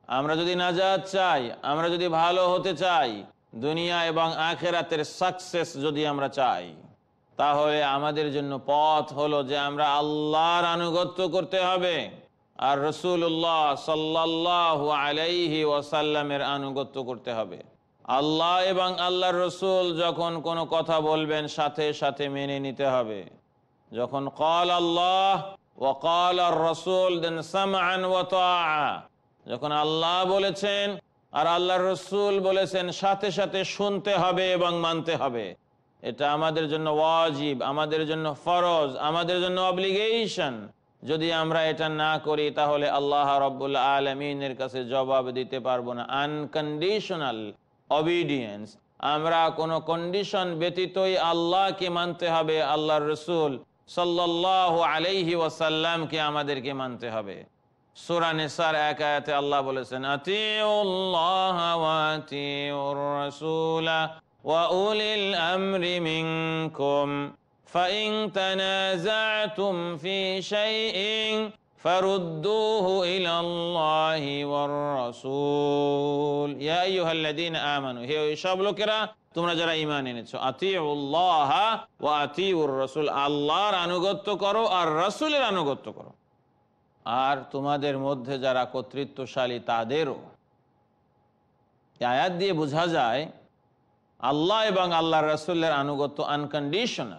আমরা যদি নাজাত চাই, আমরা যদি ভালো হতে চাই, দুনিয়া এবং আখিরাতের সাকসেস যদি আমরা চাই, তাহলে আমাদের জন্য পথ হলো যে আমরা আল্লাহর আনুগত্য করতে হবে আর রাসূলুল্লাহ সাল্লাল্লাহু আলাইহি ওয়াসাল্লামের আনুগত্য করতে হবে। আল্লাহ এবং আল্লাহর রসুল যখন কোনো কথা বলবেন সাথে সাথে মেনে নিতে হবে। যখন ক্বাল আল্লাহ ওয়া ক্বাল আর রাসূল দেন সামআন ওয়া তাআ, যখন আল্লাহ বলেছেন আর আল্লাহর রসুল বলেছেন সাথে সাথে শুনতে হবে এবং মানতে হবে। এটা আমাদের জন্য ওয়াজিব, আমাদের জন্য ফরজ, আমাদের জন্য অব্লিগেশন। যদি আমরা এটা না করি তাহলে আল্লাহ রাব্বুল আলামিনের কাছে জবাব দিতে পারবো না। আনকন্ডিশনাল অবিডিয়েন্স, আমরা কোনো কন্ডিশন ব্যতীতই আল্লাহকে মানতে হবে, আল্লাহর রসুল সাল্লাল্লাহু আলাইহি ওয়াসাল্লামকে আমাদেরকে মানতে হবে। সূরা নিসার এক আয়াতে আল্লাহ বলেছেন, আতিউল্লাহ ওয়া আতিউর রাসূলা ওয়া উলিল আমরি মিনকুম ফাইন তানাযাতুম ফি শাইইন ফারুদ্দুহু ইলাল্লাহি ওয়ার রাসূল ইয়া আইয়ুহাল্লাযীনা আমানু, হে সব লোকেরা তোমরা যারা ঈমান এনেছো, আতিউল্লাহ ওয়া আতিউর রাসূল, আল্লাহর আনুগত্য করো আর রাসূলের আনুগত্য করো। আর তোমাদের মধ্যে যারা কর্তৃত্বশালী তাদেরও। আয়াত দিয়ে বোঝা যায় আল্লাহ এবং আল্লাহর রাসূলের আনুগত্য আনকন্ডিশনাল।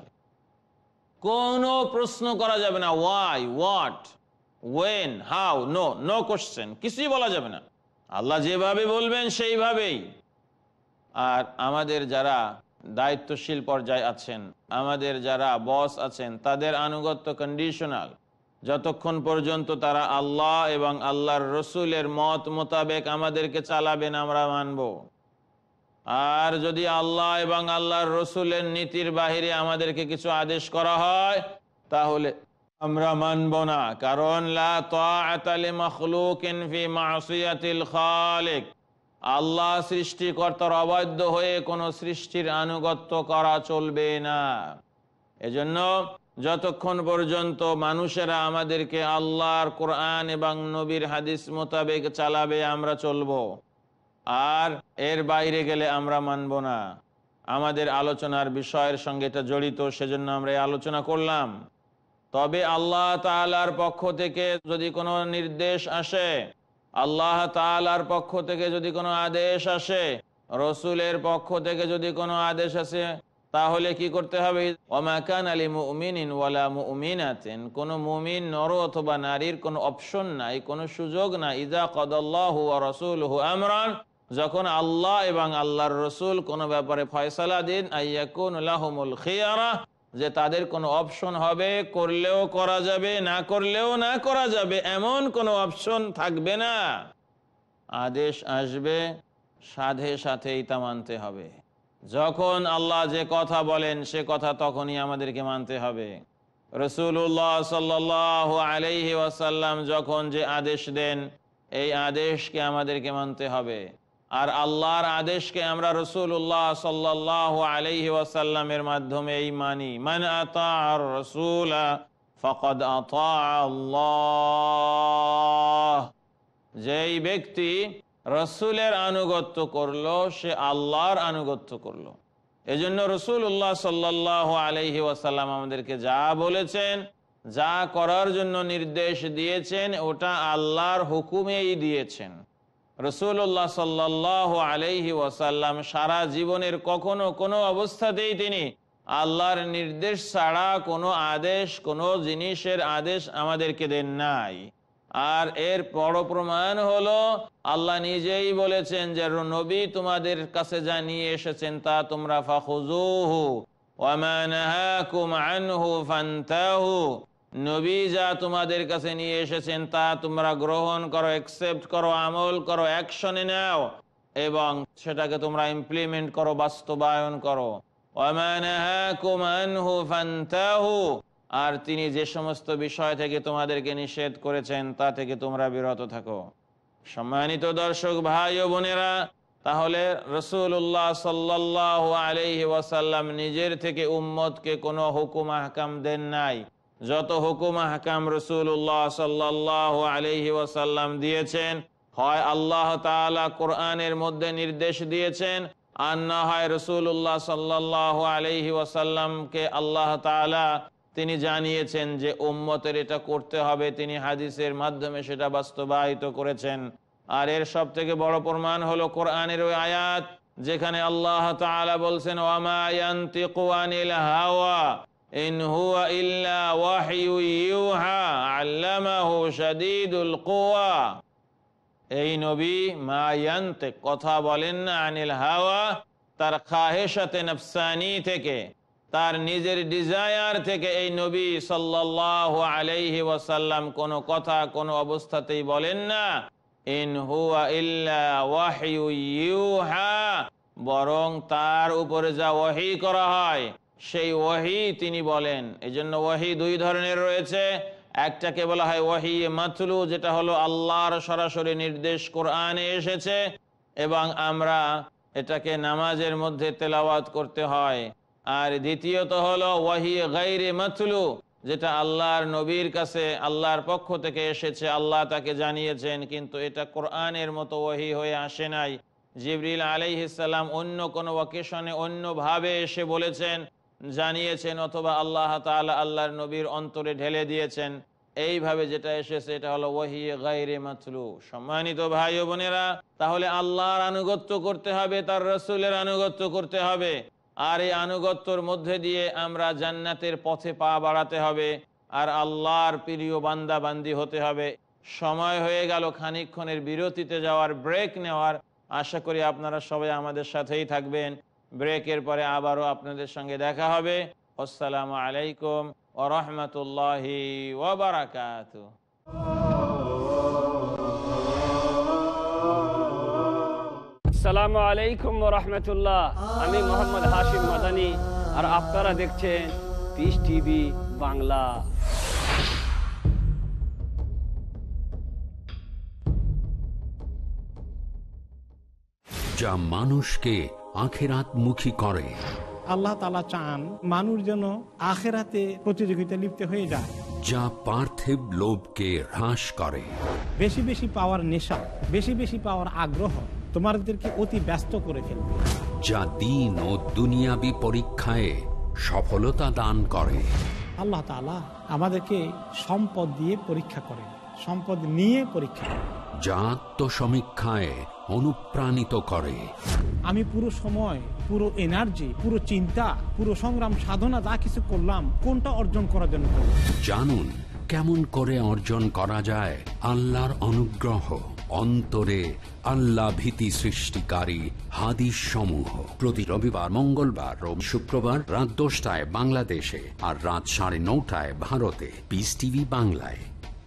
কোনো প্রশ্ন করা যাবে না, why, what, when, how, no, no question, কিছুই বলা যাবে না। আল্লাহ যেভাবে বলবেন সেইভাবেই। আর আমাদের যারা দায়িত্বশীল পর্যায়ে আছেন, আমাদের যারা বস আছেন, তাদের আনুগত্য কন্ডিশনাল। যতক্ষণ পর্যন্ত তারা আল্লাহ এবং আল্লাহর রসুলের মত মোতাবেক আমাদেরকে চালাবেন আমরা মানব। আর যদি আল্লাহ এবং আল্লাহর রসুলের নীতির বাহিরে আমাদেরকে কিছু আদেশ করা হয় তাহলে আমরা মানব না। কারণ লা তাআতা লিমাখলুকিন ফি মাসিয়াতিল খালিক, আল্লাহ সৃষ্টিকর্তার অবাধ্য হয়ে কোনো সৃষ্টির আনুগত্য করা চলবে না। এজন্য যতক্ষণ পর্যন্ত মানুষেরা আমাদেরকে আল্লাহর কোরআন এবং নবীর হাদিস মোতাবেক চালাবে আমরা চলবো, আর এর বাইরে গেলে আমরা মানব না। আমাদের আলোচনার বিষয়ের সঙ্গে এটা জড়িত, সেজন্য আমরা এই আলোচনা করলাম। তবে আল্লাহ তাআলার পক্ষ থেকে যদি কোনো নির্দেশ আসে, আল্লাহ তাআলার পক্ষ থেকে যদি কোনো আদেশ আসে, রসুলের পক্ষ থেকে যদি কোনো আদেশ আসে, তাহলে কি করতে হবে? ওমা কানা লিমুমিনিন ওয়ালা মুমিনাতিন, কোনো মুমিন নর অথবা নারীর কোনো অপশন নাই, কোনো সুযোগ নাই। ইযা কাদাল্লাহু ওয়া রাসূলুহু আমরান, যখন আল্লাহ এবং আল্লাহর রসুল কোনো ব্যাপারে ফয়সালা দিন, আইয়াকুনু লাহুমুল খিয়ারা, যে তাদের কোনো অপশন হবে, করলেও করা যাবে, না করলেও না করা যাবে, এমন কোনো অপশন থাকবে না। আদেশ আসবে, সাথে সাথেই তা মানতে হবে। যখন আল্লাহ যে কথা বলেন সে কথা তখনই আমাদেরকে মানতে হবে। রাসূলুল্লাহ সাল্লাল্লাহু আলাইহি ওয়াসাল্লাম যখন যে আদেশ দেন, এই আদেশকে আমাদেরকে মানতে হবে। আর আল্লাহর আদেশকে আমরা রাসূলুল্লাহ সাল্লাল্লাহু আলাইহি ওয়াসাল্লামের মাধ্যমেই মানি। মান আতাআর রাসূলা ফাকাদ আতা আল্লাহ, যেই ব্যক্তি রসুলের আনুগত্য করলো সে আল্লাহর আনুগত্য করলো। এজন্য রাসূলুল্লাহ সাল্লাল্লাহু আলাইহি ওয়াসাল্লাম আমাদেরকে যা বলেছেন, যা করার জন্য নির্দেশ দিয়েছেন, ওটা আল্লাহর হুকুমেই দিয়েছেন। রাসূলুল্লাহ সাল্লাল্লাহু আলাইহি ওয়াসাল্লাম সারা জীবনের কখনো কোনো অবস্থাতেই তিনি আল্লাহর নির্দেশ ছাড়া কোনো আদেশ, কোনো জিনিসের আদেশ আমাদেরকে দেন নাই। আর এর বড় প্রমাণ হলো আল্লাহ নিজেই বলেছেন যে নবী তোমাদের কাছে যা নিয়ে এসেছেন তা তোমরা ফাখুযুহু ওয়া মা নাহাকুম আনহু ফান্তাহু, নবী যা তোমাদের কাছে নিয়ে এসেছেন তা তোমরা গ্রহণ করো, অ্যাকসেপ্ট করো, আমল করো, অ্যাকশনে নাও এবং সেটাকে তোমরা ইমপ্লিমেন্ট করো, বাস্তবায়ন করো। ওয়া মা নাহাকুম আনহু ফান্তাহু, আর তিনি যে সমস্ত বিষয় থেকে তোমাদেরকে নিষেধ করেছেন তা থেকে তোমরা বিরত থাকো। সম্মানিত দর্শক ভাই ও বোনেরা, তাহলে রাসূলুল্লাহ সাল্লাল্লাহু আলাইহি ওয়াসাল্লাম নিজের থেকে উম্মতকে কোনো হুকুম আহকাম দেন নাই। যত হুকুম আহকাম রাসূলুল্লাহ সাল্লাল্লাহু আলাইহি ওয়াসাল্লাম দিয়েছেন, হয় আল্লাহ তাআলা কোরআনের মধ্যে নির্দেশ দিয়েছেন, আর না হয় রাসূলুল্লাহ সাল্লাল্লাহু আলাইহি ওয়াসাল্লামকে আল্লাহ তাআলা তিনি জানিয়েছেন যে উম্মতের এটা করতে হবে, তিনি হাদিসের মাধ্যমে সেটা বাস্তবায়িত করেছেন। আর এর সব থেকে বড় প্রমাণ হলো কোরআনের ওই আয়াত যেখানে আল্লাহ তাআলা বলছেন, ওয়ামা ইয়ানতিকু আনিল হাওয়া ইন হুয়া ইল্লা ওয়াহয়ু ইউহা আল্লামাহু শাদীদুল কুওয়া। এই নবী মা ইয়ানতিক, কথা বলেন না, আনিল হাওয়া, তার খাহেশাতে নফসানি থেকে, তার নিজের ডিজায়ার থেকে এই নবী সাল্লাল্লাহু আলাইহি ওয়াসাল্লাম কোনো কথা কোনো অবস্থাতেই বলেন না। ইন হুয়া ইল্লা ওয়াহয়ু ইউহা, বরং তার উপরে যা ওহী করা হয় সেই ওহী তিনি বলেন। এজন্য ওহী দুই ধরনের রয়েছে। একটাকে বলা হয় ওহী মাতলু, যেটা হলো আল্লাহর সরাসরি নির্দেশ কোরআনে এসেছে এবং আমরা এটাকে নামাজের মধ্যে তেলাওয়াত করতে হয়। আর দ্বিতীয়ত হলো ওহী গায়রে মাতলু, যেটা আল্লাহর নবীর কাছে আল্লাহর পক্ষ থেকে এসেছে, আল্লাহ তাকে জানিয়েছেন, কিন্তু এটা কোরআনের মতো ওহী হয়ে আসে নাই। জিবরিল আলাইহিস সালাম অন্য কোনো ওকেশনে অন্যভাবে এসে বলেছেন, জানিয়েছেন, অথবা আল্লাহ তাআলা আল্লাহর নবীর অন্তরে ঢেলে দিয়েছেন। এইভাবে যেটা এসেছে এটা হলো ওহী গায়রে মাতলু। সম্মানিত ভাই ও বোনেরা, তাহলে আল্লাহর আনুগত্য করতে হবে, তার রাসূলের আনুগত্য করতে হবে। আর এই আনুগত্যর মধ্যে দিয়ে আমরা জান্নাতের পথে পা বাড়াতে হবে আর আল্লাহর প্রিয় বান্দা বান্দি হতে হবে। সময় হয়ে গেল খানিকক্ষণের বিরতিতে যাওয়ার, ব্রেক নেওয়ার। আশা করি আপনারা সবাই আমাদের সাথেই থাকবেন। ব্রেকের পরে আবারও আপনাদের সঙ্গে দেখা হবে। আসসালামু আলাইকুম ওয়া রাহমাতুল্লাহি ওয়া বারাকাতুহু। আসসালামু আলাইকুম ওয়া রাহমাতুল্লাহ। আমি মোহাম্মদ হাশিম মাদানী আর আপনারা দেখছেন পিস টিভি বাংলা। যা মানুষকে আখিরাতমুখী করে। আল্লাহ তাআলা চান মানুষ যেন আখিরাতে প্রতিযোগিতা লিপ্ত হয়ে যায়, যা পার্থিব লোভকে হ্রাস করে। বেশি বেশি পাওয়ার নেশা, বেশি বেশি পাওয়ার আগ্রহ তোমাদেরকে অতি ব্যস্ত করে ফেলবে। যা দ্বীন ও দুনিয়াবী পরীক্ষায় সফলতা দান করে। আল্লাহ তাআলা আমাদেরকে সম্পদ দিয়ে পরীক্ষা করেন, সম্পদ নিয়ে পরীক্ষা করেন। যা আত্মসমীক্ষায় অনুপ্রাণিত করে। আমি পুরো সময়, পুরো এনার্জি, পুরো চিন্তা, পুরো সংগ্রাম সাধনা যা কিছু করলাম, কোনটা অর্জন করার জন্য করলাম। জানুন কেমন করে অর্জন করা যায় আল্লাহর অনুগ্রহ। অন্তরে আল্লাহ ভীতি সৃষ্টিকারী হাদিস সমূহ প্রতি রবিবার, মঙ্গলবার ও শুক্রবার রাত 10টায় বাংলাদেশে আর রাত 9:30 ভারতে। পিস টিভি বাংলায়।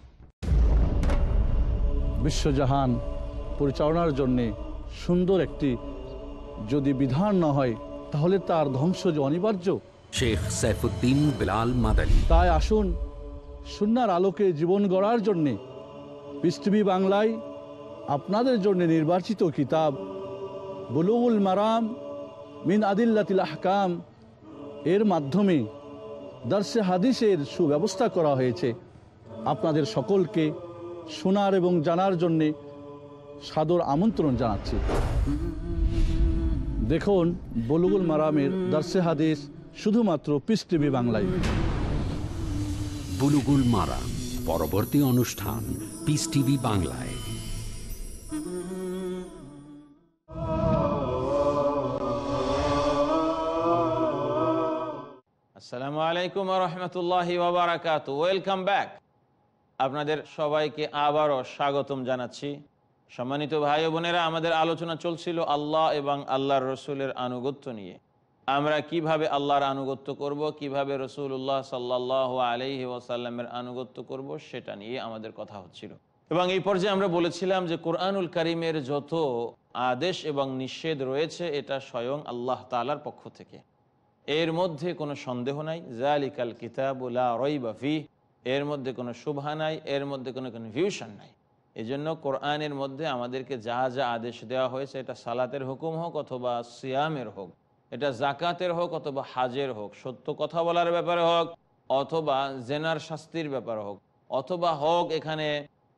বিশ্বজাহান পরিচালনার জন্যে সুন্দর একটি যদি বিধান না হয় তাহলে তার ধ্বংস যে অনিবার্য। শেখ সাইফুদ্দিন বিলাল মাদানী। তাই আসুন সুন্নাহর আলোকে জীবন গড়ার জন্যে পিস টিভি বাংলায় আপনাদের জন্য নির্বাচিত কিতাব বুলুগুল মারাম মিন আদিল্লাতিল আহকাম এর মাধ্যমে দারসে হাদিসের সুব্যবস্থা করা হয়েছে। আপনাদের সকলকে শোনার এবং জানার জন্যে সাদর আমন্ত্রণ জানাচ্ছি। দেখুন বুলুগুল মারামের দারসে হাদিস শুধুমাত্র পিস টিভি বাংলায়। বুলুগুল মারাম পরবর্তী অনুষ্ঠান পিস টিভি বাংলায়। আসসালামু আলাইকুম ওয়া রাহমাতুল্লাহি ওয়া বারাকাতুহু। Welcome back. আপনাদের সবাইকে আবারও স্বাগতম জানাচ্ছি। সম্মানিত ভাই ও বোনেরা, আমাদের আলোচনা চলছিল আল্লাহ এবং আল্লাহর রসুলের আনুগত্য নিয়ে। আমরা কিভাবে আল্লাহর আনুগত্য করব, কিভাবে রসুল্লাহ সাল্লাল্লাহু আলাইহি ওয়াসাল্লামের আনুগত্য করব, সেটা নিয়ে আমাদের কথা হচ্ছিল। এবং এই পর্যায়ে আমরা বলেছিলাম যে কোরআনুল কারীমের যত আদেশ এবং নিষেধ রয়েছে এটা স্বয়ং আল্লাহ তাআলার পক্ষ থেকে। এর মধ্যে কোনো সন্দেহ নাই, যালিকাল কিতাবু লা রাইবা ফীহ, এর মধ্যে কোনো শুভহা নাই, এর মধ্যে কোনো কনফিউশন নাই। এজন্য কোরআনের মধ্যে আমাদেরকে যা যা আদেশ দেওয়া হয়েছে, এটা সালাতের হুকুম হোক অথবা সিয়ামের হোক, এটা জাকাতের হোক অথবা হাজের হোক, সত্য কথা বলার ব্যাপারে হোক অথবা জেনার শাস্তির ব্যাপারে হোক, অথবা হোক এখানে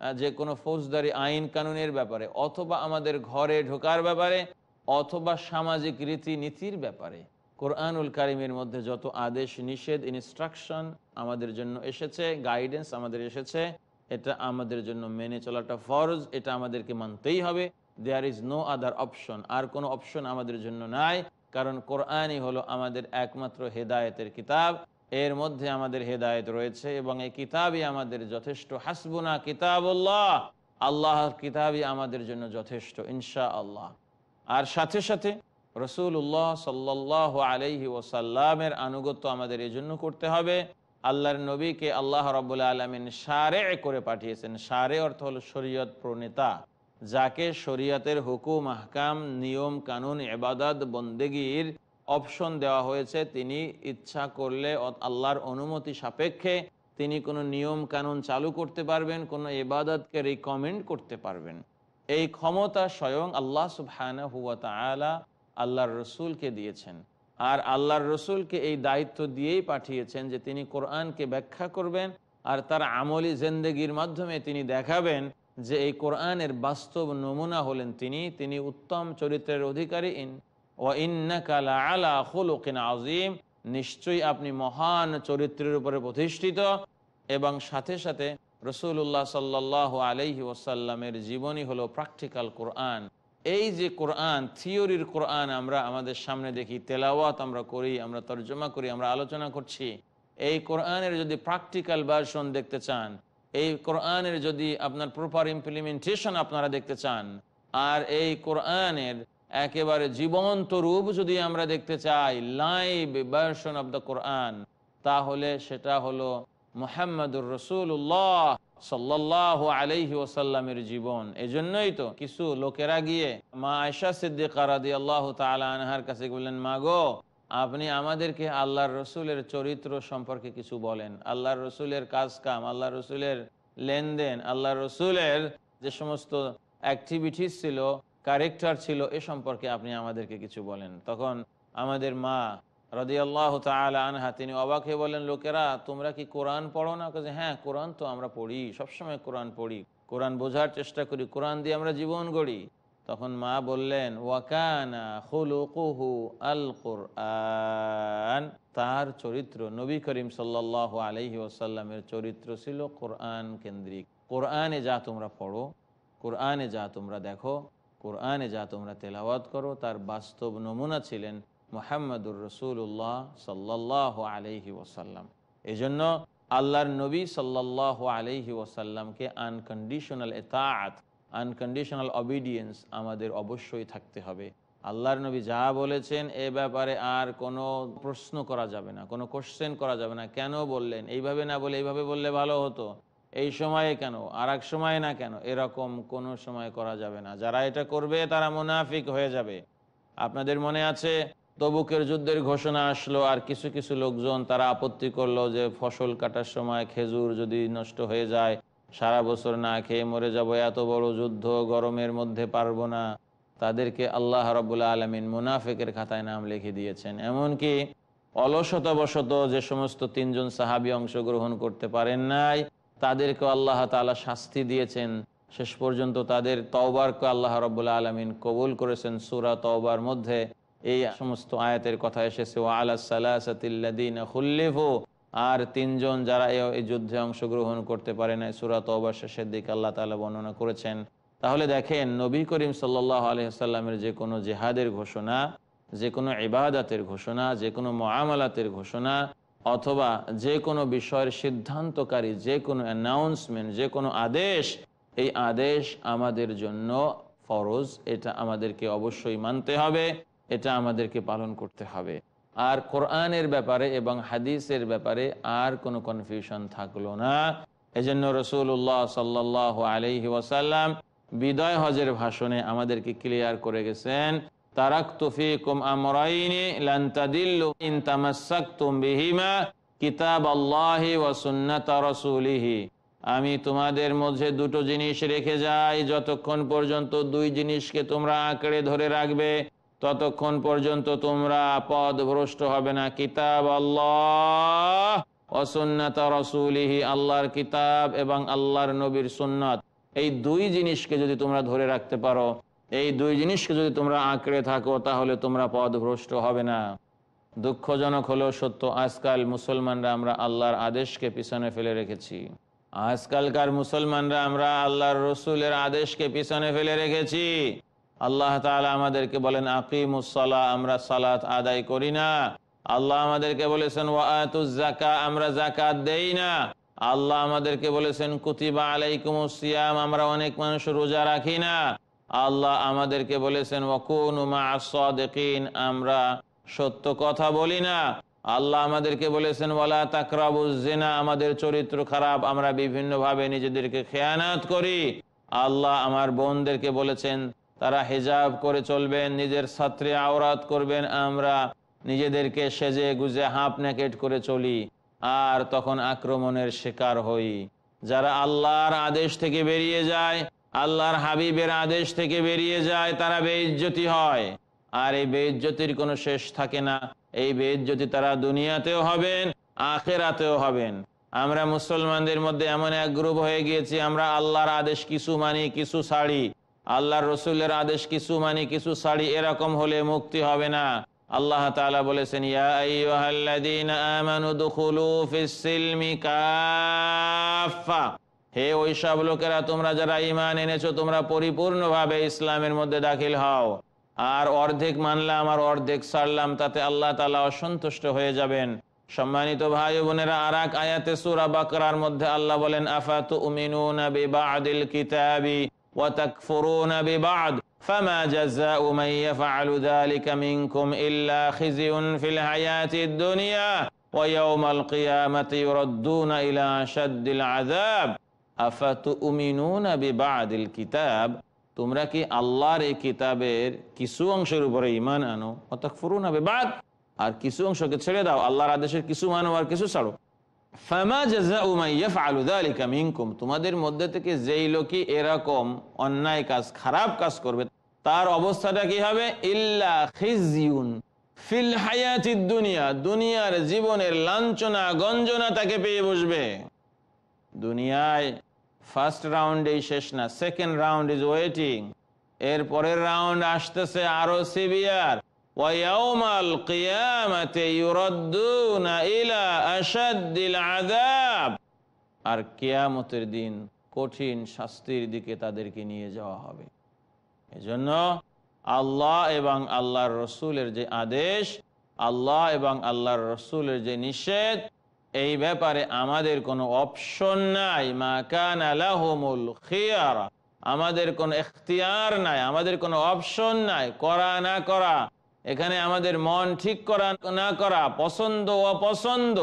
যে কোনো ফৌজদারি আইন কানুনের ব্যাপারে, অথবা আমাদের ঘরে ঢোকার ব্যাপারে, অথবা সামাজিক রীতিনীতির ব্যাপারে কোরআনুল কারিমের মধ্যে যত আদেশ নিষেধ ইনস্ট্রাকশন আমাদের জন্য এসেছে, গাইডেন্স আমাদের এসেছে, এটা আমাদের জন্য মেনে চলাটা ফরজ, এটা আমাদেরকে মানতেই হবে। There is no other option, আর কোনো অপশন আমাদের জন্য নাই, কারণ কোরআনই হলো আমাদের একমাত্র হেদায়েতের কিতাব। এর মধ্যে আমাদের হেদায়েত রয়েছে এবং এই কিতাবই আমাদের যথেষ্ট। হাসবুনা কিতাবুল্লাহ, আল্লাহর কিতাবই আমাদের জন্য যথেষ্ট ইনশাআল্লাহ। আর সাথে সাথে রসুল্লাহ সাল্লাল্লাহু আলাইহি ওয়াসাল্লামের আনুগত্য আমাদের এই জন্য করতে হবে, আল্লাহর নবীকে আল্লাহ রাব্বুল আলামিন শারে করে পাঠিয়েছেন। শারে অর্থ হলো শরীয়ত প্রণেতা, যাকে শরীয়তের হুকুম আহকাম নিয়ম কানুন ইবাদত বন্দেগীর অপশন দেওয়া হয়েছে। তিনি ইচ্ছা করলে আল্লাহর অনুমতি সাপেক্ষে তিনি কোনো নিয়ম কানুন চালু করতে পারবেন, কোনো ইবাদতকে রিকমেন্ড করতে পারবেন। এই ক্ষমতা স্বয়ং আল্লাহ সুবহানাহু ওয়া তাআলা আল্লাহর রসুলকে দিয়েছেন। আর আল্লাহর রসুলকে এই দায়িত্ব দিয়েই পাঠিয়েছেন যে তিনি কোরআনকে ব্যাখ্যা করবেন আর তার আমলি জিন্দেগির মাধ্যমে তিনি দেখাবেন যে এই কোরআনের বাস্তব নমুনা হলেন তিনি উত্তম চরিত্রের অধিকারী। ওয়া ইন্নাকা লাআলা খুলুকিন আযীম, নিশ্চয়ই আপনি মহান চরিত্রের উপরে প্রতিষ্ঠিত। এবং সাথে সাথে রসুল্লাহ সাল্লাল্লাহু আলাইহি ওয়াসাল্লামের জীবনী হলো প্র্যাকটিক্যাল কোরআন। এই যে কোরআন, থিওরির কোরআন আমরা আমাদের সামনে দেখি, তেলাওয়াত আমরা করি, আমরা তর্জমা করি, আমরা আলোচনা করছি, এই কোরআনের যদি প্র্যাকটিক্যাল ভার্সন দেখতে চান, এই কোরআনের যদি আপনার প্রপার ইমপ্লিমেন্টেশন আপনারা দেখতে চান, আর এই কোরআনের একেবারে জীবন্ত রূপ যদি আমরা দেখতে চাই, live version of the Quran, তাহলে সেটা হলো মুহাম্মাদুর রাসূলুল্লাহ সাল্লাল্লাহু আলাইহি ওয়াসাল্লামের জীবন। এজন্যই তো কিছু লোকেরা গিয়ে মা আয়েশা সিদ্দিকা রাদিয়াল্লাহু তাআলা আনহার কাছে বললেন, মা গো, আপনি আমাদেরকে আল্লাহর রসুলের চরিত্র সম্পর্কে কিছু বলেন, আল্লাহর রসুলের কাজ কাম, আল্লাহর রসুলের লেনদেন, আল্লাহর রসুলের যে সমস্ত অ্যাক্টিভিটিস ছিল, ক্যারেক্টার ছিল, এ সম্পর্কে আপনি আমাদেরকে কিছু বলেন। তখন আমাদের মা রাদিয়াল্লাহু তাআলা আনহা তিনি অবাক হয়ে বলেন, লোকেরা তোমরা কি কোরআন পড়ো না? কাজে হ্যাঁ, কোরআন তো আমরা পড়ি, সবসময় কোরআন পড়ি, কোরআন বোঝার চেষ্টা করি, কোরআন দিয়ে আমরা জীবন গড়ি। তখন মা বললেন, ওয়াকানা খুলুকুহু আল কোরআন, তার চরিত্র, নবী করিম সাল্লাল্লাহু আলাইহি ওয়াসাল্লামের চরিত্র ছিল কোরআন কেন্দ্রিক। কোরআনে যা তোমরা পড়ো, কোরআনে যা তোমরা দেখো, কোরআনে যা তোমরা তেলাওয়াত করো, তার বাস্তব নমুনা ছিলেন মুহাম্মাদুর রাসূলুল্লাহ সাল্লাল্লাহু আলাইহি ওয়াসাল্লাম। এজন্য আল্লাহর নবী সাল্লাল্লাহু আলাইহি ওয়াসাল্লামকে আনকন্ডিশনাল ইতাআত, আনকন্ডিশনাল অবিডিয়েন্স আমাদের অবশ্যই থাকতে হবে। আল্লাহর নবী যা বলেছেন এ ব্যাপারে আর কোনো প্রশ্ন করা যাবে না, কোনো কোশ্চেন করা যাবে না। কেন বললেন, এইভাবে না বলে এইভাবে বললে ভালো হতো, এই সময়ে কেন, আর এক সময় না কেন, এরকম কোনো সময় করা যাবে না। যারা এটা করবে তারা মুনাফিক হয়ে যাবে। আপনাদের মনে আছে তবুকের যুদ্ধের ঘোষণা আসলো, আর কিছু কিছু লোকজন তারা আপত্তি করলো যে ফসল কাটার সময় খেজুর যদি নষ্ট হয়ে যায়, সারা বছর না খেয়ে মরে যাব, এত বড় যুদ্ধ গরমের মধ্যে পারবো না। তাদেরকে আল্লাহ রাব্বুল আলামিন মুনাফিকের খাতায় নাম লিখে দিয়েছেন। এমনকি অলসতাবশত যে সমস্ত 3 জন সাহাবী অংশগ্রহণ করতে পারেন নাই, তাদেরকে আল্লাহ তাআলা শাস্তি দিয়েছেন। শেষ পর্যন্ত তাদের তওবারকে আল্লাহ রাব্বুল আলামিন কবুল করেছেন। সূরা তওবার মধ্যে এই সমস্ত আয়াতের কথা এসেছে, ওয়া আলাস সালাসাতিল্লাযীনা খুল্লিফু, আর 3 জন যারা এই যুদ্ধে অংশগ্রহণ করতে পারে না, সূরা তওবার শেষের দিকে আল্লাহ তাআলা বর্ণনা করেছেন। তাহলে দেখেন, নবী করিম সাল্লাল্লাহু আলাইহি ওয়াসাল্লামের যে কোনো জিহাদের ঘোষণা, যে কোনো ইবাদতের ঘোষণা, যে কোনো মুআমালাতের ঘোষণা, অথবা যে কোনো বিষয়ের সিদ্ধান্তকারী যে কোনো অ্যানাউন্সমেন্ট, যে কোনো আদেশ, এই আদেশ আমাদের জন্য ফরজ। এটা আমাদেরকে অবশ্যই মানতে হবে, এটা আমাদেরকে পালন করতে হবে। আর কোরআনের ব্যাপারে এবং হাদিসের ব্যাপারে আর কোনো কনফিউশন থাকলো না। এজন্য রাসূলুল্লাহ সাল্লাল্লাহু আলাইহি ওয়াসাল্লাম বিদায় হজের ভাষণে আমাদেরকে ক্লিয়ার করে গেছেন, তারাকতু ফীকুম আমরাইনি লান তাদিল্লু ইন তামাসসাকতুম বিহিমা কিতাবাল্লাহি ওয়া সুন্নাতা রাসূলিহি। আমি তোমাদের মধ্যে 2টো জিনিস রেখে যাই, যতক্ষণ পর্যন্ত 2 জিনিসকে তোমরা আঁকড়ে ধরে রাখবে ততক্ষণ পর্যন্ত তোমরা পথভ্রষ্ট হবে না। কিতাব আল্লাহ ওয়া সুন্নাত রাসূলিহি, আল্লাহর কিতাব এবং আল্লাহর নবীর সুন্নাত। এই দুই জিনিসকে যদি তোমরা ধরে রাখতে পারো, এই দুই জিনিসকে যদি তোমরা আঁকড়ে থাকো, তাহলে তোমরা পথভ্রষ্ট হবে না। দুঃখজনক হলেও সত্য, আজকাল মুসলমানরা আমরা আল্লাহর আদেশকে পিছনে ফেলে রেখেছি। আজকালকার মুসলমানরা আমরা আল্লাহর রসুলের আদেশকে পিছনে ফেলে রেখেছি। আল্লাহ তাআলা আমাদেরকে বলেন আকিমুস সালাহ, আমরা সালাত আদায় করি না। আল্লাহ আমাদেরকে বলেছেন ওয়া আতুজ যাকাত, আমরা যাকাত দেই না। আল্লাহ আমাদেরকে বলেছেন কুতিবা আলাইকুমুস সিয়াম, আমরা অনেক মানুষ রোজা রাখি না। আল্লাহ আমাদেরকে বলেছেন ওয়াকুনু মা'আস সাদিকিন, আমরা সত্য কথা বলি না। আল্লাহ আমাদেরকে বলেছেন ওয়ালা তাকরাবুজ জিনা, আমাদের চরিত্র খারাপ, আমরা বিভিন্নভাবে নিজেদেরকে খেয়ানত করি। আল্লাহ আমার বোনদেরকে বলেছেন তারা হিজাব করে চলবেন, নিজের ছাত্রে আওরাত করবেন, আমরা নিজেদেরকে সেজে গুজে হাফ নেকেট করে চলি, আর তখন আক্রমণের শিকার হই। যারা আল্লাহর আদেশ থেকে বেরিয়ে যায়, আল্লাহর হাবিবের আদেশ থেকে বেরিয়ে যায়, তারা বেইজ্জতি হয়। আর এই বেইজ্জতির কোনো শেষ থাকে না। এই বেইজ্জতি তারা দুনিয়াতেও হবেন, আখিরাতেও হবেন। আমরা মুসলমানদের মধ্যে এমন এক গ্রুপ হয়ে গিয়েছি, আমরা আল্লাহর আদেশ কিছু মানি কিছু ছাড়ি, আল্লাহর রসুলের আদেশ কিছু মানি কিছু ছাড়ি। এরকম হলে মুক্তি হবে না। আল্লাহ তাআলা বলেছেন ইয়া আইয়ুহাল্লাযীনা আমানু দুখুলু ফিস-সিলমি কাফা, হে ওইসব লোকেরা তোমরা যারা ঈমান এনেছো, তোমরা পরিপূর্ণভাবে ইসলামের মধ্যে দাখিল হও। আর অর্ধেক মানলাম আর অর্ধেক ছাড়লাম, তাতে আল্লাহ তাআলা অসন্তুষ্ট হয়ে যাবেন। সম্মানিত ভাই বোনেরা, আরেক আয়াতে সূরা বাকরার মধ্যে আল্লাহ বলেন আফাতুমিনুনা বিবা'দিল কিতাবি ওয়া তাকফুরুনা বিবা'দ ফামা জাযাউ মান ইয়াফআলু যালিকা মিনকুম ইল্লা খিজিউন ফিল হায়াতিদ দুনিয়া ওয়া ইয়াওমাল কিয়ামাতি ইউরাদ্দুনা ইলা আশাদ্দিল আযাব আফাতুমিনুনা বিবা'দিল কিতাব, তোমরা কি আল্লাহর এই কিতাবের কিছু অংশের উপরে ঈমান আনো, ওয়া তাকফুরুনা বিবা'দ, আর কিছু অংশকে ছেড়ে দাও, আল্লাহর আদেশের কিছু মানো আর কিছু ছাড়ো। ফামা জাযাউ মান ইয়াফআলু যালিকা মিনকুম, তোমাদের মধ্যে থেকে যেই লোকই এরকম অন্যায় কাজ খারাপ কাজ করবে তার অবস্থাটা কি হবে? ইল্লা খিজিউন ফিল হায়াতিদ দুনিয়া, দুনিয়ার জীবনের লাঞ্ছনা গঞ্জনা তাকে পেয়ে বসবে। দুনিয়ায় ফার্স্ট রাউন্ডেই শেষ না, সেকেন্ড রাউন্ড ইজ ওয়েটিং, এর পরের রাউন্ড আসতেছে আরো সিভিয়ার। ওয়ায়াউমাল কিয়ামাতি ইউরাদ্দুনা ইলা আশাদ্দিল আযাব, আর কিয়ামতের দিন কঠিন শাস্তির দিকে তাদেরকে নিয়ে যাওয়া হবে। এজন্য আল্লাহ এবং আল্লাহর রসুলের যে আদেশ, আল্লাহ এবং আল্লাহর রসুলের যে নিষেধ, এই ব্যাপারে আমাদের কোনো অপশন নাই। মা কানা লাহুমুল খিয়ারা, আমাদের কোনো ইখতিয়ার নাই, আমাদের কোনো অপশন নাই। করা না করা, এখানে আমাদের মন ঠিক করা না করা, পছন্দ অপছন্দ,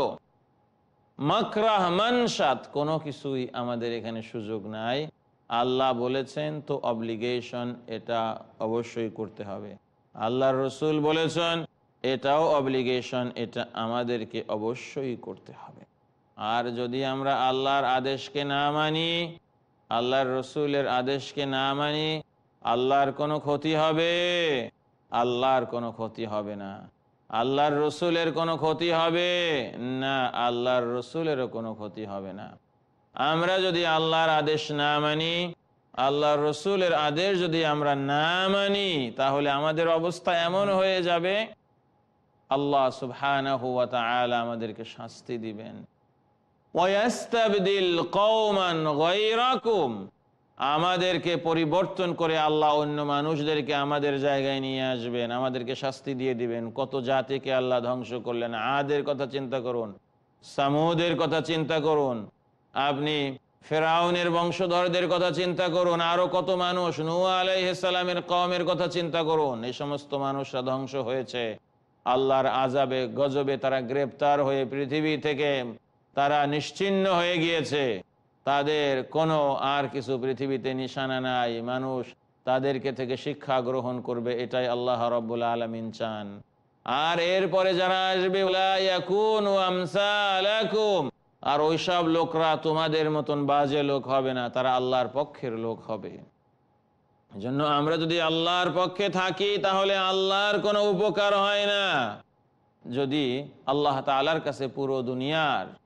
মাকরাহ মানশাত, কোনো কিছুই আমাদের এখানে সুযোগ নাই। আল্লাহ বলেছেন তো অব্লিগেশন, এটা অবশ্যই করতে হবে। আল্লাহর রসুল বলেছেন এটাও অব্লিগেশন, এটা আমাদেরকে অবশ্যই করতে হবে। আর যদি আমরা আল্লাহর আদেশকে না মানি, আল্লাহর রসুলের আদেশকে না মানি, আল্লাহর কোনো ক্ষতি হবে? আল্লাহর কোনো ক্ষতি হবে না। আল্লাহর রসুলের কোনো ক্ষতি হবে না, আল্লাহর রসুলেরও কোনো ক্ষতি হবে না। আমরা যদি আল্লাহর আদেশ না মানি, আল্লাহর রসুলের আদেশ যদি আমরা না মানি, তাহলে আমাদের অবস্থা এমন হয়ে যাবে আল্লাহ সুবহানাহু ওয়া তাআলা আমাদেরকে শাস্তি দিবেন। ওয়ায়াস্তাবদিল কওমান গায়রাকুম, আমাদেরকে পরিবর্তন করে আল্লাহ অন্য মানুষদেরকে আমাদের জায়গায় নিয়ে আসবেন, আমাদেরকে শাস্তি দিয়ে দিবেন। কত জাতিকে আল্লাহ ধ্বংস করলেন। আদের কথা চিন্তা করুন, সামুদের কথা চিন্তা করুন, আপনি ফেরাউনের বংশধরদের কথা চিন্তা করুন, আরো কত মানুষ, নূহ আলাইহিস সালামের কওমের কথা চিন্তা করুন। এই সমস্ত মানুষরা ধ্বংস হয়েছে আল্লাহর আযাবে গজবে, তারা গ্রেপ্তার হয়ে পৃথিবী থেকে তারা নিশ্চিহ্ন হয়ে গিয়েছে। তাদের কোনো আর কিছু পৃথিবীতে নিশানা নাই। মানুষ তাদেরকে থেকে শিক্ষা গ্রহণ করবে, এটাই আল্লাহ রাব্বুল আলামিন চান। আর এরপরে যারা আসবে লা ইয়াকুনু আমসালাকুম, আর ওইসব লোকরা তোমাদের মতন বাজে লোক হবে না, তারা আল্লাহর পক্ষের লোক হবে। এজন্য আমরা যদি আল্লাহর পক্ষে থাকি তাহলে আল্লাহর কোনো উপকার হয় না। যদি আল্লাহ তাআলার কাছে পুরো দুনিয়ার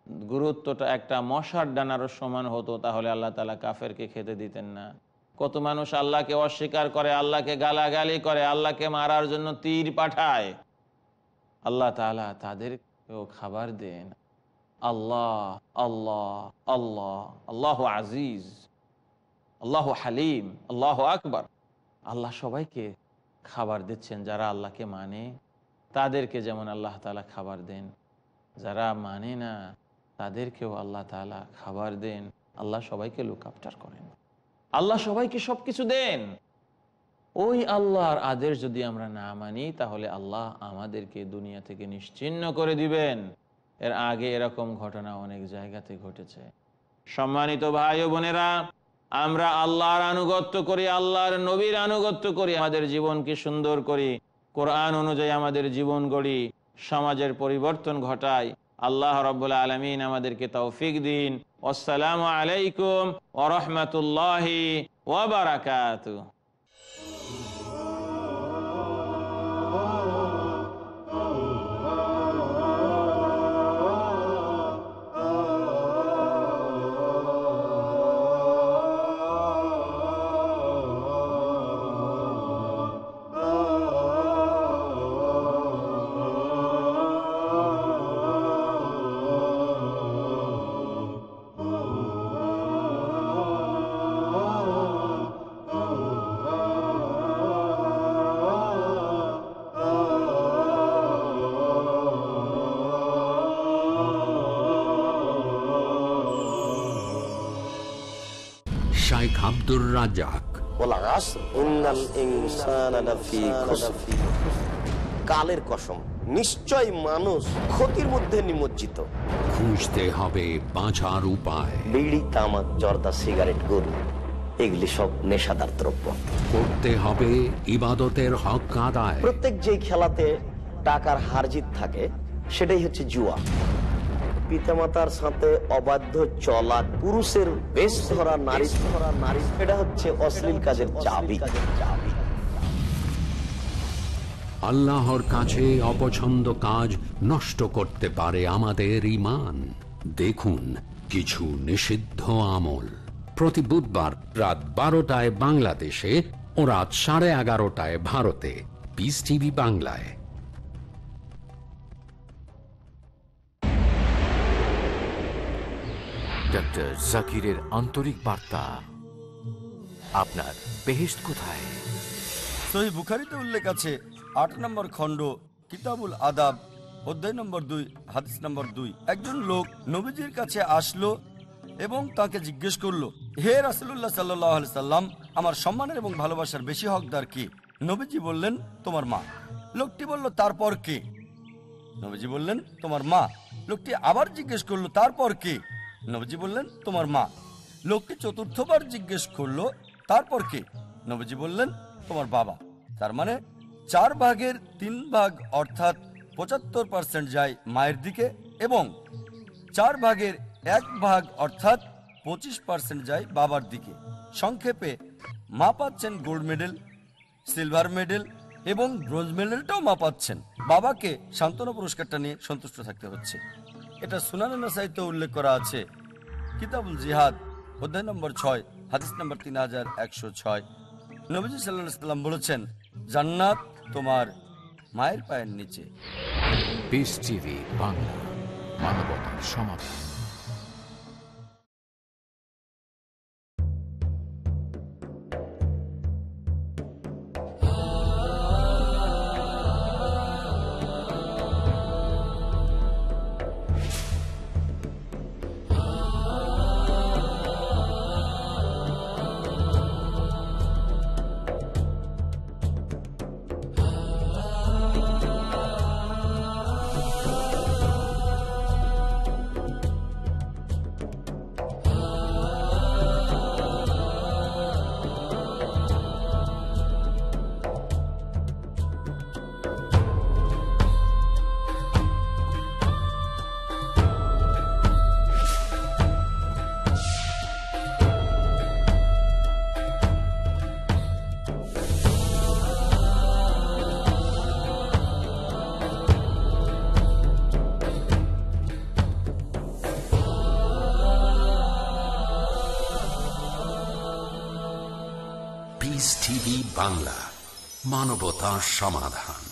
গুরুত্বটা একটা মশার ডানারও সমান হতো, তাহলে আল্লাহ তাআলা কাফেরকে খেতে দিতেন না। কত মানুষ আল্লাহকে অস্বীকার করে, আল্লাহকে গালাগালি করে, আল্লাহকে মারার জন্য তীর পাঠায়, আল্লাহ তাআলা তাদেরকেও খাবার দেন। আল্লাহ আল্লাহ আল্লাহ, আল্লাহু আজিজ, আল্লাহু হালিম, আল্লাহু আকবার। আল্লাহ সবাইকে খাবার দিচ্ছেন, যারা আল্লাহকে মানে তাদেরকে যেমন আল্লাহ তাআলা খাবার দেন, যারা মানে না তাদেরকেও আল্লাহ তাআলা খাবার দেন। আল্লাহ সবাইকে লুক আফটার করেন, আল্লাহ সবাইকে সবকিছু দেন। ওই আল্লাহর আদেশ যদি আমরা না মানি, তাহলে আল্লাহ আমাদেরকে দুনিয়া থেকে নিশ্চিহ্ন করে দিবেন। এর আগে এরকম ঘটনা অনেক জায়গাতে ঘটেছে। সম্মানিত ভাই ও বোনেরা, আমরা আল্লাহর আনুগত্য করি, আল্লাহর নবীর আনুগত্য করি, আমাদের জীবনকে সুন্দর করি, কোরআন অনুযায়ী আমাদের জীবন গড়ি, সমাজের পরিবর্তন ঘটাই। আল্লাহ রাব্বুল আলামিন আমাদেরকে তৌফিক দিন। আসসালামু আলাইকুম ওয়া রাহমাতুল্লাহি ওয়া বারাকাতুহু। শাইখ আব্দুর রাজ্জাক। কালের কসম, নিশ্চয় মানুষ ক্ষতির মধ্যে নিমজ্জিত। খুঁজতে হবে বাঁচার উপায়। বিড়ি, তামাক, জর্দা, সিগারেট, গরু, এগুলি সব নেশাদার দ্রব্য। করতে হবে ইবাদতের হক আদায়। প্রত্যেক যে খেলাতে টাকার হার জিত থাকে, সেটাই হচ্ছে জুয়া। পিতামাতার সাথে অবাধ্য চলা, পুরুষের বেশ ধরা, নারী এটা হচ্ছে অশ্লীল কাজের চাবি। আল্লাহর কাছে অপছন্দ কাজ নষ্ট করতে পারে আমাদের ঈমান। দেখুন কিছু নিষিদ্ধ আমল, প্রতি বুধবার রাত 12টায় বাংলাদেশে ও রাত 11:30টায় ভারতে, পিস টিভি বাংলায়। ডক্টর জাকিরের আন্তরিক বার্তা, আপনার বেহেশত কোথায়? সহিহ বুখারীতে উল্লেখ আছে, 8 নম্বর খণ্ড, কিতাবুল আদাব, অধ্যায় নম্বর 2, হাদিস নম্বর 2। একজন লোক নবীজির কাছে আসলো এবং তাকে জিজ্ঞেস করলো, হে রাসূলুল্লাহ সাল্লাল্লাহু আলাইহি সাল্লাম, আমার সম্মানের এবং ভালোবাসার বেশি হকদার কে? নবীজি বললেন, তোমার মা। লোকটি বলল, তারপর কে? নবীজি বললেন, তোমার মা। লোকটি আবার জিজ্ঞেস করলো, তারপর কে? নবীজি বললেন, তোমার মা। লোকটি চতুর্থবার জিজ্ঞেস করলো, তারপর কে? নবীজি বললেন, তোমার বাবা। তার মানে 4 ভাগের 3 ভাগ অর্থাৎ 75% যায় মায়ের দিকে এবং 4 ভাগের 1 ভাগ অর্থাৎ 25% যায় বাবার দিকে। সংক্ষেপে মা পাচ্ছেন গোল্ড মেডেল, সিলভার মেডেল এবং ব্রোঞ্জ মেডেলটাও মা পাচ্ছেন। বাবাকে সান্ত্বনা পুরস্কারটা নিয়ে সন্তুষ্ট থাকতে হচ্ছে। এটা সুনানে নাসাইতে উল্লেখ করা আছে, কিতাবুল জিহাদ, অধ্যায় নম্বর 6, হাদিস নম্বর 3106। নবীজি সাল্লাল্লাহু আলাইহি সাল্লাম বলেছেন, জান্নাত তোমার মায়ের পায়ের নিচে। পিস টিভি বাংলা, মানবতার সমাধান। বাংলা, মানবতার সমাধান।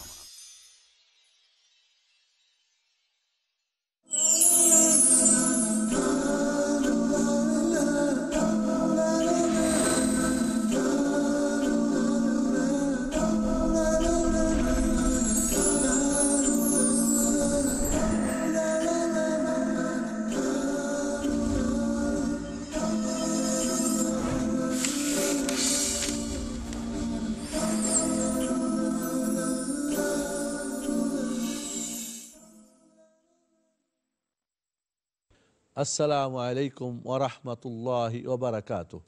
আসসালামু আলাইকুম ওয়া রাহমাতুল্লাহি ওয়া বারাকাতুহু।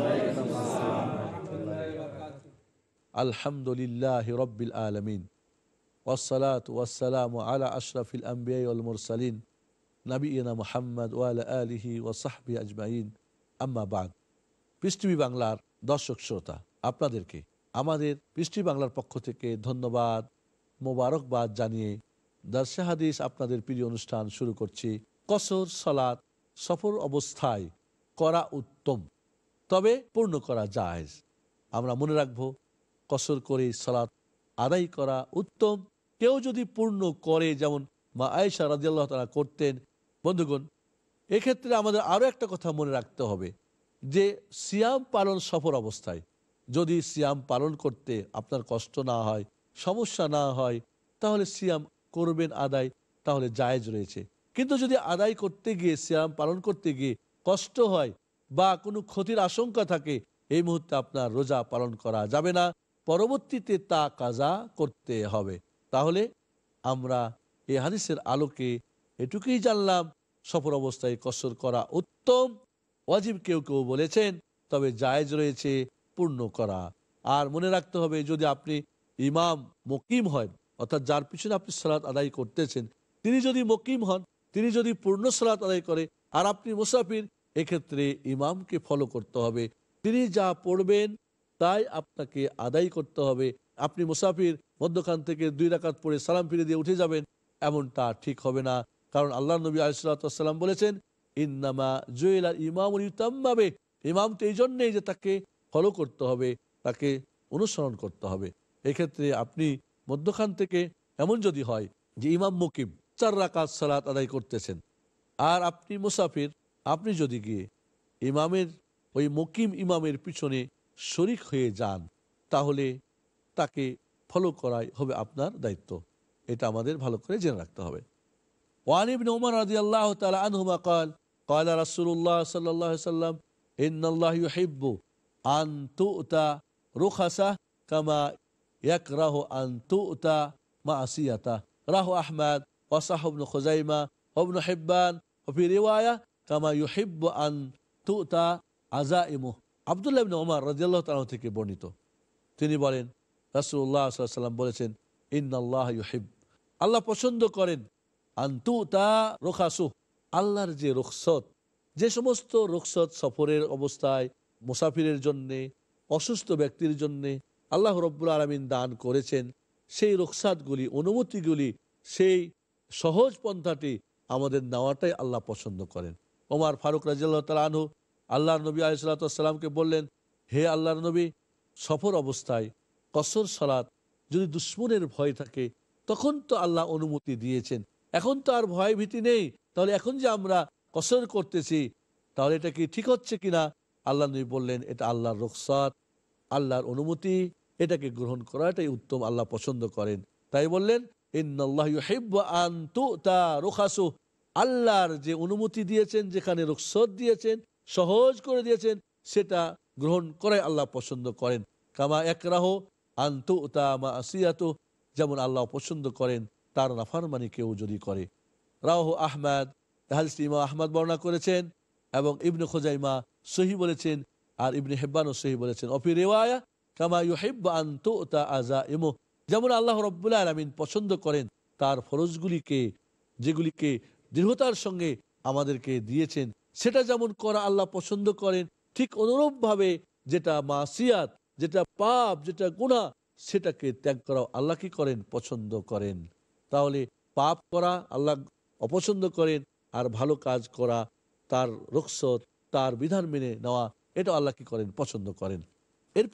আলহামদুলিল্লাহি রাব্বিল আলামিন ওয়াসসালাতু ওয়াসসালামু আলা আশরাফিল আমবিয়া ওয়াল মুরসালিন নবিয়িনা মুহাম্মদ ওয়া আলা আলিহি ওয়া সাহবিহি আজমাইন, আম্মা বাদ। পিস টিভি বাংলার দর্শক শ্রোতা, আপনাদেরকে আমাদের পিস টিভি বাংলার পক্ষ থেকে ধন্যবাদ, মোবারকবাদ জানিয়ে দারসে হাদিস আপনাদের প্রিয় অনুষ্ঠান শুরু করছি। কসর সালাত সফর অবস্থায় করা উত্তম, তবে পূর্ণ করা জায়েজ। আমরা মনে রাখব, কসর করে সালাত আদায় করা উত্তম। কেউ যদি পূর্ণ করে, যেমন মা আয়েশা রাদিয়াল্লাহু তাআলা করতেন। বন্ধুগণ, এক্ষেত্রে আমাদের আরও একটা কথা মনে রাখতে হবে যে সিয়াম পালন সফর অবস্থায়, যদি সিয়াম পালন করতে আপনার কষ্ট না হয়, সমস্যা না হয়, তাহলে সিয়াম করবেন আদায়, তাহলে জায়েজ রয়েছে। কিন্তু যদি আদায় করতে গিয়ে, সিয়াম পালন করতে গিয়ে কষ্ট হয় বা কোনো ক্ষতির আশঙ্কা থাকে, এই মুহূর্তে আপনার রোজা পালন করা যাবে না, পরবর্তীতে তা কাজা করতে হবে। তাহলে আমরা এই হাদিসের আলোকে এটুকুই জানলাম, সফর অবস্থায় কসর করা উত্তম। ওয়াজিব কেউ কেউ বলেছেন, তবে জায়েজ রয়েছে পূর্ণ করা। আর মনে রাখতে হবে, যদি আপনি ইমাম মুকিম হয়, অর্থাৎ যার পিছনে আপনি সালাত আদায় করতেছেন, তিনি যদি মুকিম হন, তিনি যদি পূর্ণ সালাত আদায় করে, আর আপনি মুসাফির, এক্ষেত্রে ইমামকে ফলো করতে হবে। তিনি যা পড়বেন তাই আপনাকে আদায় করতে হবে। আপনি মুসাফির, মধ্যখান থেকে 2 রাকাত পড়ে সালাম ফিরে দিয়ে উঠে যাবেন, এমনটা ঠিক হবে না। কারণ আল্লাহ নবী আলাইহিস সালাতু ওয়াস সালাম বলেছেন, ইন্নামা জুইলা ইমামুল ইউতাম্মা বিহি, ইমাম তো এই জন্যই যে তাকে ফলো করতে হবে, তাকে অনুসরণ করতে হবে। এক্ষেত্রে আপনি মধ্যখান থেকে, এমন যদি হয় যে ইমাম মুকিম 4 রাকাত সালাত আদায় করতেছেন, আর আপনি মুসাফির, আপনি যদি গিয়ে ইমামের, ওই মুকিম ইমামের পিছনে শরিক হয়ে যান, তাহলে তাকে ফলো করাই হবে আপনার দায়িত্ব। এটা আমাদের ভালো করে জেনে রাখতে হবে। ওয়ান ইবনে উমর রাদিয়াল্লাহু তাআলা আনহুমা قال قال رسول الله صلى الله عليه وسلم ان الله يحب ان تؤتى رخصه كما يكره ان تؤتى معصيته রাহু আহমদ ওয়াসাহ ইবনে খুজাইমা ইবনে হিব্বান ফি রিওয়ায়া কামা ইউহিব্বু আন তুতা আযাইমু। আব্দুল্লাহ ইবনে ওমর রাদিয়াল্লাহু তাআলা থেকে বর্ণিত, তিনি বলেন, রাসূলুল্লাহ সাল্লাল্লাহু আলাইহি ওয়াসাল্লাম বলেছেন, ইন্নাল্লাহ ইউহিব, আল্লাহ পছন্দ করেন, আন তুতা রুখাসু, আল্লাহর যে রুখসত, যে সমস্ত রুখসত সফরের অবস্থায় মুসাফিরের জন্যে, অসুস্থ ব্যক্তির জন্যে আল্লাহ রব্বুল আলামিন দান করেছেন, সেই রুখসাতগুলি, অনুমতিগুলি, সেই সহজ পন্থাটি আমাদের নেওয়াটাই আল্লাহ পছন্দ করেন। ওমর ফারুক রাদিয়াল্লাহু তাআলা আনহু আল্লাহর নবী আলাইহিস সালাতু ওয়াস সালামকে বললেন, হে আল্লাহর নবী, সফর অবস্থায় কসর সালাত যদি দুশমনের ভয় থাকে, তখন তো আল্লাহ অনুমতি দিয়েছেন, এখন তো আর ভয় ভীতি নেই, তাহলে এখন যে আমরা কসর করতেছি, তাহলে এটা কি ঠিক হচ্ছে কিনা? আল্লাহ নবী বললেন, এটা আল্লাহর রুখসাত, আল্লাহর অনুমতি, এটাকে গ্রহণ করাটাই উত্তম, আল্লাহ পছন্দ করেন। তাই বললেন, ইন্নাল্লাহু ইউহিব্বু আন তুতা রুখাসু, আল্লাহর যে অনুমতি দিয়েছেন, যেখানে রুখসত দিয়েছেন, সহজ করে দিয়েছেন, সেটা গ্রহণ করে আল্লাহ পছন্দ করেন। কামা ইয়াকরাহু আন তুতা মাসিয়াতু, যেমন আল্লাহ পছন্দ করেন তার নাফরমানি কেউ যদি করে। রাহু আহমদ, হাদিসটি ইমাম আহমদ বর্ণনা করেছেন, এবং ইবনে খুজাইমা সহিহ বলেছেন, আর ইবনে হিব্বানও সহিহ বলেছেন। অফি রিওয়ায়া কামা ইউহিব্বু আন তুতা আযাইমু, যেমন আল্লাহ রাব্বুল আলামিন পছন্দ করেন তার ফরজগুলিকে, যেগুলিকে দৃঢ়তার সঙ্গে আমাদেরকে দিয়েছেন, সেটা যেমন করা আল্লাহ পছন্দ করেন, ঠিক অনুরূপভাবে যেটা মাসিয়াত, যেটা পাপ, যেটা গুনাহ, সেটাকে ত্যাগ করা আল্লাহ কি করেন? পছন্দ করেন। তাহলে পাপ করা আল্লাহ অপছন্দ করেন, আর ভালো কাজ করা, তার রুখসত, তার বিধান মেনে নেওয়া, এটা আল্লাহ কি করেন? পছন্দ করেন।